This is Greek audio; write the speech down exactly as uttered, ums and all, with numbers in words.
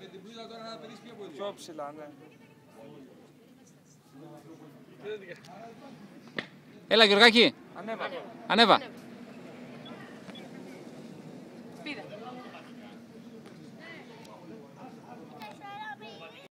Με την πλούτα τώρα θα πετύχεις πιο πολύ. Πιο ψηλά, ναι. Έλα Γεωργάκη. Ανέβα. Ανέβα. Σπίδα.